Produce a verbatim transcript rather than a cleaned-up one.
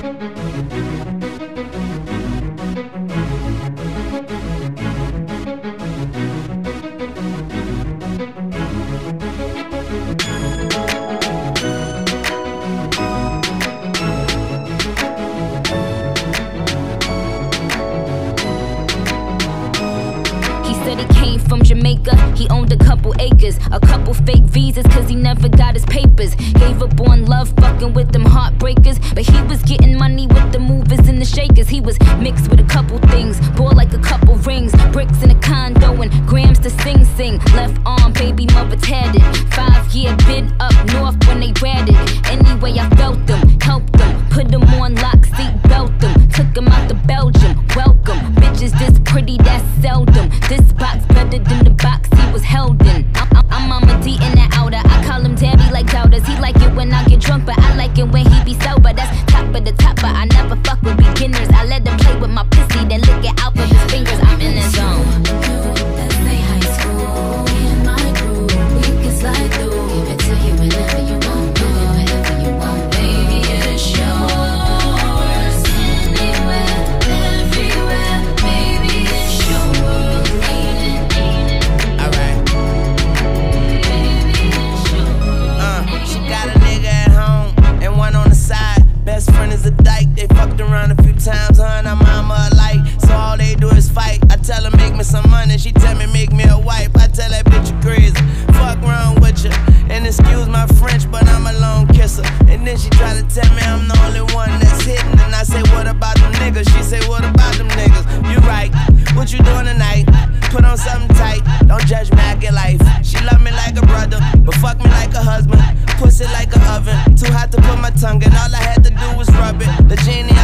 From Jamaica, he owned a couple acres, a couple fake visas, cause he never got his papers. Gave up on love, fucking with them heartbreakers, but he was getting money with the movers and the shakers. He was mixed with a couple things, bought like a couple rings, bricks in a condo and grams to sing sing. Left arm, baby mother tatted, five year bid up north when they ratted. Anyway, I felt them, helped them, put them on lock, seat belt them, took them out to Belgium, welcome. Bitches this pretty, that's seldom. This box better than the box he was held in. I'm, I'm, I'm Mama D in the outer. I call him Daddy like doubters. He like it when I get drunk, but I like it when he be sober. That's top of the top, but I never fuck with beginners. I let him play with my pussy, then lick it out with his fingers. I'm in the zone. That's like high school. Me and my crew, we can slide through. Give it to you whenever you want, do it whenever you want. Baby, it's yours. Anywhere, everywhere. Baby, it's your world. Ain't it, ain't it? Alright. Uh, she got a nigga at home and one on the side. Best friend is a dyke. They fucked around a few times, her and her mama alike. So all they do is fight. I tell her make me some money, she tell me make me a wife. I tell that bitch you crazy. Fuck wrong with you. And excuse my French, but I'm a lone kisser. And then she try to tell me I'm the only one that's hitting. And I say, what about them niggas? She say, what about them niggas? You right. What you doing tonight? Put on something tight. Don't judge me, I get life. She love me like a brother, but fuck me like a husband. Pussy like an oven, too hot to put my tongue in. All I had to do was rub it. The genie